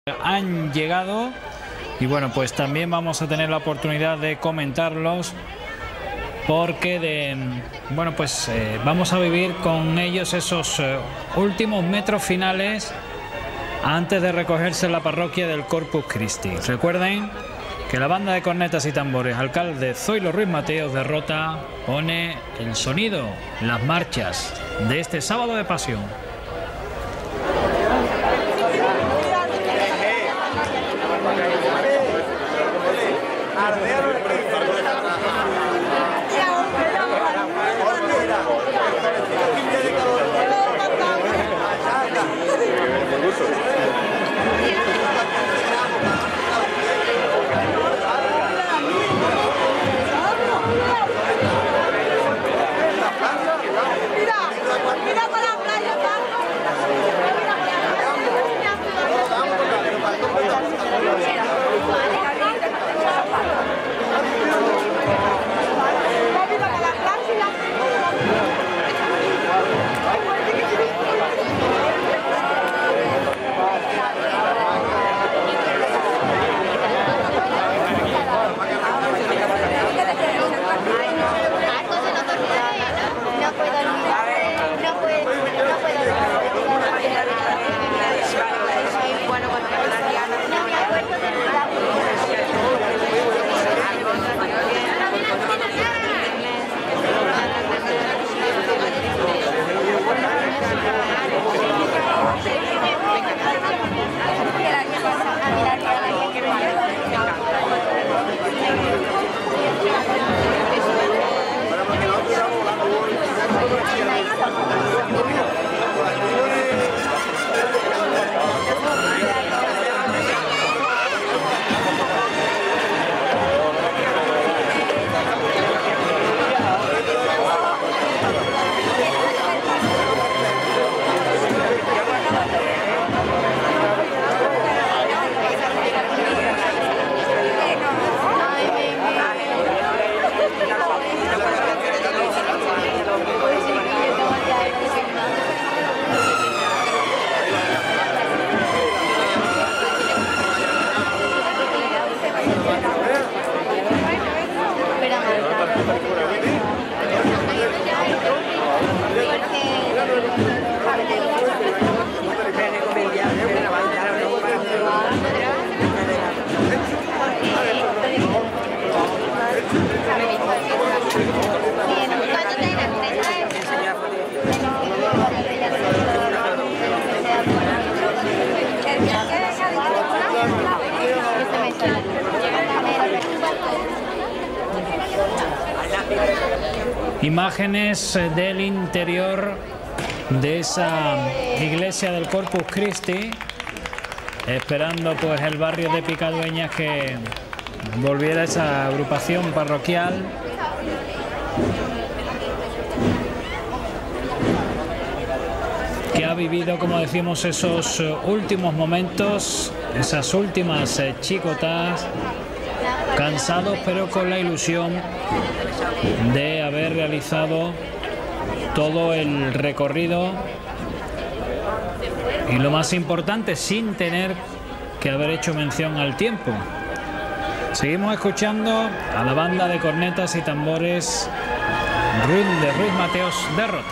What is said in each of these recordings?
Han llegado y bueno, pues también vamos a tener la oportunidad de comentarlos porque vamos a vivir con ellos esos últimos metros finales antes de recogerse en la parroquia del Corpus Christi. Recuerden que la banda de cornetas y tambores alcalde Zoilo Ruiz Mateos de Rota pone el sonido, las marchas de este sábado de pasión. Imágenes del interior de esa iglesia del Corpus Christi, esperando pues el barrio de Picadueñas que volviera esa agrupación parroquial. Que ha vivido, como decimos, esos últimos momentos, esas últimas chicotas, cansados pero con la ilusión de haber realizado todo el recorrido y lo más importante, sin tener que haber hecho mención al tiempo. Seguimos escuchando a la banda de cornetas y tambores de Ruiz Mateos de Rota.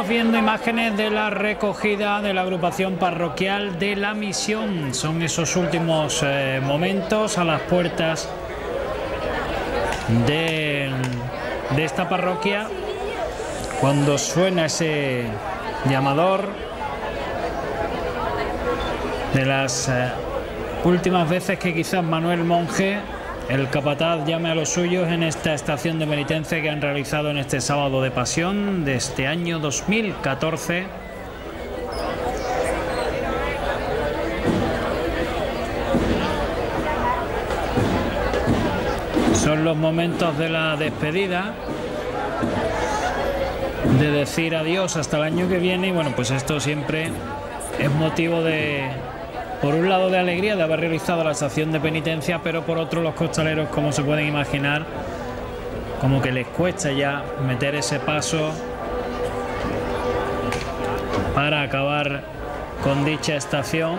viendo imágenes de la recogida de la agrupación parroquial de la Misión. Son esos últimos momentos a las puertas de esta parroquia, cuando suena ese llamador, de las últimas veces que quizás Manuel Monje, el capataz, llame a los suyos en esta estación de penitencia que han realizado en este sábado de pasión de este año 2014. Son los momentos de la despedida, de decir adiós hasta el año que viene, y bueno, pues esto siempre es motivo de, por un lado, de alegría de haber realizado la estación de penitencia, pero por otro, los costaleros, como se pueden imaginar, como que les cuesta ya meter ese paso para acabar con dicha estación.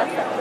plaza.